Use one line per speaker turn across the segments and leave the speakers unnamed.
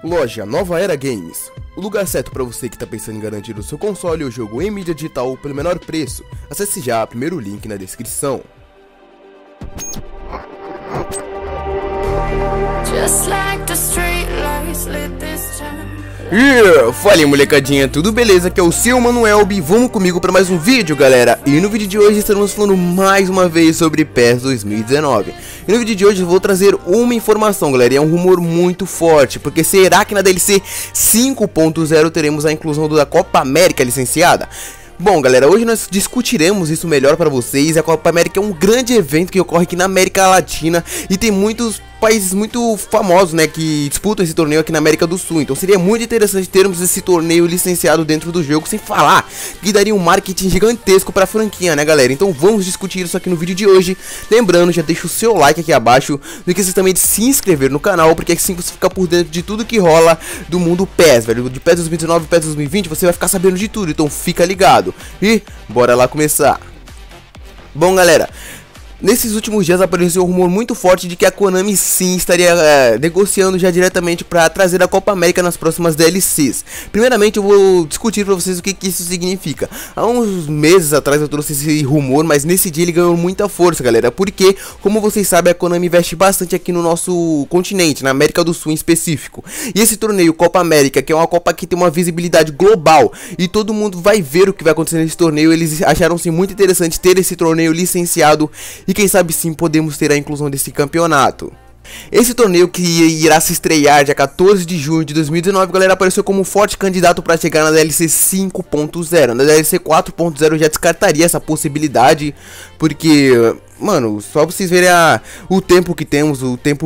Loja Nova Era Games, o lugar certo para você que está pensando em garantir o seu console ou jogo em mídia digital pelo menor preço. Acesse já o primeiro link na descrição. Fala aí, molecadinha, tudo beleza? Aqui é o seu Manuelbi, vamos comigo para mais um vídeo, galera. E no vídeo de hoje estaremos falando mais uma vez sobre PES 2019. E no vídeo de hoje eu vou trazer uma informação, galera, e é um rumor muito forte, porque será que na DLC 5.0 teremos a inclusão da Copa América licenciada? Bom, galera, hoje nós discutiremos isso melhor para vocês. A Copa América é um grande evento que ocorre aqui na América Latina e tem muitos países muito famosos, né, que disputam esse torneio aqui na América do Sul. Então seria muito interessante termos esse torneio licenciado dentro do jogo, sem falar que daria um marketing gigantesco para a franquia, né, galera? Então vamos discutir isso aqui no vídeo de hoje. Lembrando, já deixa o seu like aqui abaixo, não esqueça também de se inscrever no canal, porque assim você fica por dentro de tudo que rola do mundo PES, velho. De PES 2019 e PES 2020 você vai ficar sabendo de tudo, então fica ligado. E bora lá começar. Bom, galera, nesses últimos dias apareceu um rumor muito forte de que a Konami sim estaria negociando já diretamente para trazer a Copa América nas próximas DLCs. Primeiramente eu vou discutir para vocês o que isso significa. Há uns meses atrás eu trouxe esse rumor, mas nesse dia ele ganhou muita força, galera, porque, como vocês sabem, a Konami investe bastante aqui no nosso continente, na América do Sul em específico. E esse torneio Copa América, que é uma Copa que tem uma visibilidade global e todo mundo vai ver o que vai acontecer nesse torneio, eles acharam-se muito interessante ter esse torneio licenciado e quem sabe sim podemos ter a inclusão desse campeonato. Esse torneio, que irá se estrear dia 14 de junho de 2019, galera, apareceu como um forte candidato para chegar na DLC 5.0. Na DLC 4.0 eu já descartaria essa possibilidade, porque, mano, só vocês verem o tempo que temos,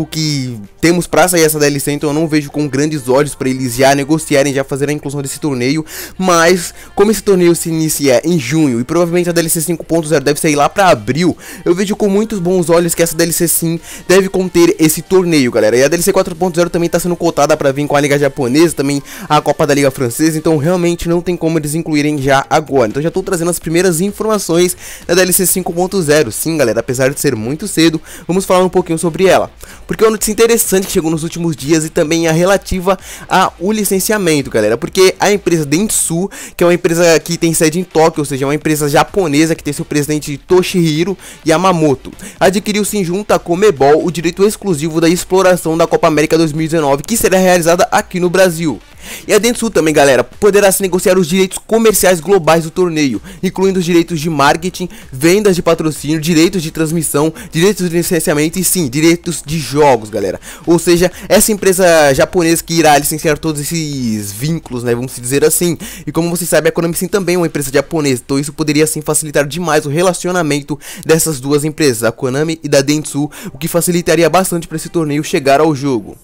pra sair essa DLC, então eu não vejo com grandes olhos pra eles já negociarem, já fazer a inclusão desse torneio. Mas, como esse torneio se inicia em junho e provavelmente a DLC 5.0 deve sair lá pra abril, eu vejo com muitos bons olhos que essa DLC sim deve conter esse torneio, galera. E a DLC 4.0 também tá sendo cotada pra vir com a Liga Japonesa, também a Copa da Liga Francesa, então realmente não tem como eles incluírem já agora. Então já tô trazendo as primeiras informações da DLC 5.0, sim, galera. Apesar de ser muito cedo, vamos falar um pouquinho sobre ela, porque é uma notícia interessante que chegou nos últimos dias e também a relativa ao licenciamento, galera, porque a empresa Dentsu, que é uma empresa que tem sede em Tóquio, ou seja, é uma empresa japonesa que tem seu presidente Toshihiro Yamamoto, adquiriu sim junto à Comebol o direito exclusivo da exploração da Copa América 2019, que será realizada aqui no Brasil. E a Dentsu também, galera, poderá se negociar os direitos comerciais globais do torneio, incluindo os direitos de marketing, vendas de patrocínio, direitos de transmissão, direitos de licenciamento e sim, direitos de jogos, galera. Ou seja, essa empresa japonesa que irá licenciar todos esses vínculos, né, vamos dizer assim. E como vocês sabem, a Konami sim também é uma empresa japonesa, então isso poderia sim facilitar demais o relacionamento dessas duas empresas, a Konami e da Dentsu, o que facilitaria bastante para esse torneio chegar ao jogo.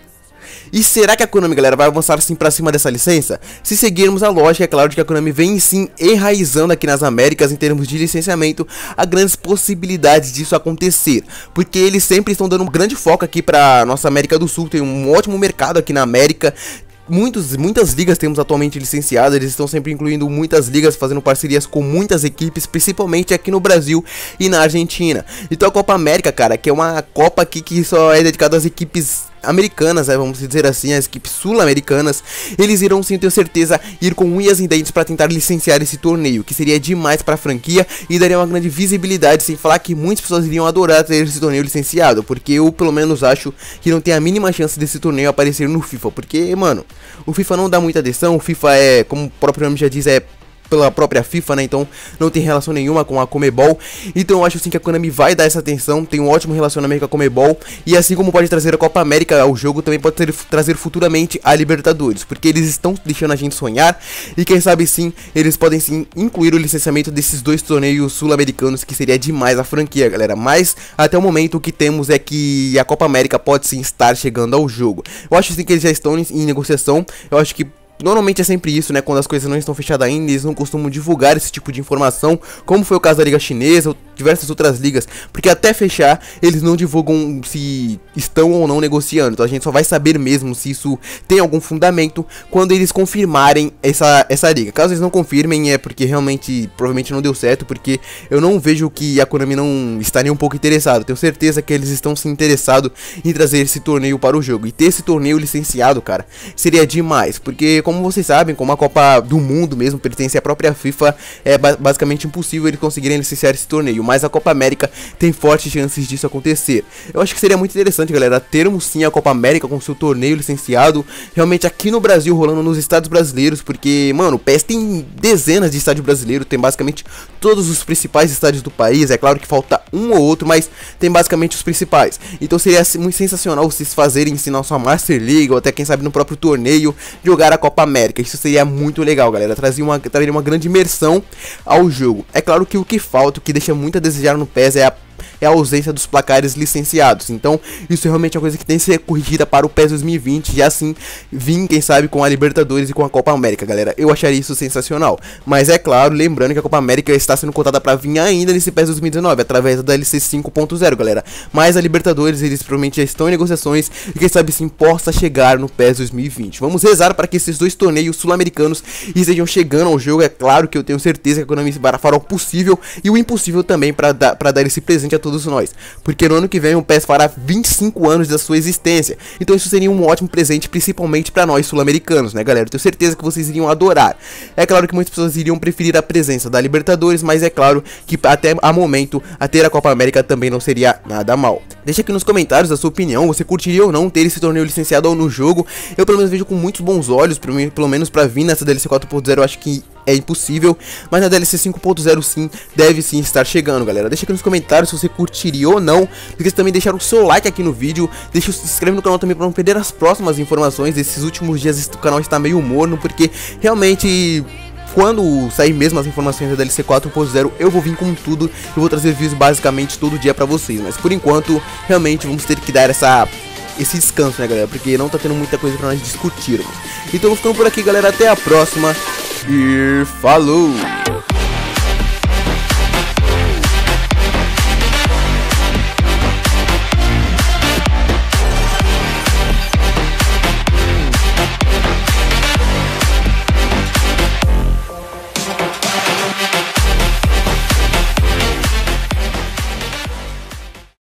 E será que a Konami, galera, vai avançar sim pra cima dessa licença? Se seguirmos a lógica, é claro de que a Konami vem sim enraizando aqui nas Américas em termos de licenciamento, há grandes possibilidades disso acontecer, porque eles sempre estão dando um grande foco aqui pra nossa América do Sul, tem um ótimo mercado aqui na América. Muitas ligas temos atualmente licenciadas, eles estão sempre incluindo muitas ligas, fazendo parcerias com muitas equipes, principalmente aqui no Brasil e na Argentina. Então a Copa América, cara, que é uma Copa aqui que só é dedicada às equipes americanas, né, vamos dizer assim, as equipes sul-americanas, eles irão sim, tenho certeza, ir com unhas e dentes para tentar licenciar esse torneio, que seria demais para a franquia e daria uma grande visibilidade, sem falar que muitas pessoas iriam adorar ter esse torneio licenciado, porque eu pelo menos acho que não tem a mínima chance desse torneio aparecer no FIFA, porque, mano, o FIFA não dá muita atenção, o FIFA é, como o próprio nome já diz, é pela própria FIFA, né, então não tem relação nenhuma com a Comebol. Então eu acho sim que a Konami vai dar essa atenção, tem um ótimo relacionamento com a Comebol, e assim como pode trazer a Copa América ao jogo, também pode trazer futuramente a Libertadores, porque eles estão deixando a gente sonhar, e quem sabe sim, eles podem sim incluir o licenciamento desses dois torneios sul-americanos, que seria demais a franquia, galera. Mas até o momento o que temos é que a Copa América pode sim estar chegando ao jogo. Eu acho sim que eles já estão em negociação, eu acho que normalmente é sempre isso, né, quando as coisas não estão fechadas ainda, eles não costumam divulgar esse tipo de informação, como foi o caso da Liga Chinesa, diversas outras ligas, porque até fechar eles não divulgam se estão ou não negociando. Então a gente só vai saber mesmo se isso tem algum fundamento quando eles confirmarem essa liga. Caso eles não confirmem, é porque realmente provavelmente não deu certo, porque eu não vejo que a Konami não está nem um pouco interessado. Tenho certeza que eles estão se interessados em trazer esse torneio para o jogo, e ter esse torneio licenciado, cara, seria demais, porque como vocês sabem, como a Copa do Mundo mesmo pertence à própria FIFA, é basicamente impossível eles conseguirem licenciar esse torneio, mas a Copa América tem fortes chances disso acontecer. Eu acho que seria muito interessante, galera, termos sim a Copa América com seu torneio licenciado, realmente aqui no Brasil, rolando nos estados brasileiros, porque, mano, o PES tem dezenas de estádios brasileiros, tem basicamente todos os principais estádios do país. É claro que falta um ou outro, mas tem basicamente os principais. Então seria muito sensacional vocês fazerem, ensinar sua Master League, ou até quem sabe no próprio torneio, jogar a Copa América. Isso seria muito legal, galera, traria uma grande imersão ao jogo. É claro que o que falta, o que deixa muito a desejar no PES é a ausência dos placares licenciados. Então isso é realmente uma coisa que tem que ser corrigida para o PES 2020, e assim vir, quem sabe, com a Libertadores e com a Copa América, galera. Eu acharia isso sensacional. Mas é claro, lembrando que a Copa América está sendo contada para vir ainda nesse PES 2019, através da DLC 5.0, galera. Mas a Libertadores, eles provavelmente já estão em negociações, e quem sabe sim possa chegar no PES 2020. Vamos rezar para que esses dois torneios sul-americanos estejam chegando ao jogo. É claro que eu tenho certeza que a Konami fará o possível e o impossível também para dar esse presente a todos nós, porque no ano que vem o PES fará 25 anos da sua existência. Então isso seria um ótimo presente, principalmente para nós sul-americanos, né, galera? Eu tenho certeza que vocês iriam adorar. É claro que muitas pessoas iriam preferir a presença da Libertadores, mas é claro que até a momento a ter a Copa América também não seria nada mal. Deixa aqui nos comentários a sua opinião, você curtiria ou não ter esse torneio licenciado no jogo? Eu pelo menos vejo com muitos bons olhos, pelo menos para vir nessa DLC 4.0 eu acho que é impossível, mas na DLC 5.0 sim, deve sim estar chegando, galera. Deixa aqui nos comentários se você curtiria ou não. Não esqueça também de deixar o seu like aqui no vídeo, se inscreve no canal também para não perder as próximas informações. Esses últimos dias o canal está meio morno, porque realmente quando sair mesmo as informações da DLC 4.0 eu vou vir com tudo, eu vou trazer vídeos basicamente todo dia pra vocês. Mas por enquanto, realmente vamos ter que dar esse descanso, né, galera, porque não tá tendo muita coisa pra nós discutirmos. Então ficando por aqui, galera, até a próxima e falou!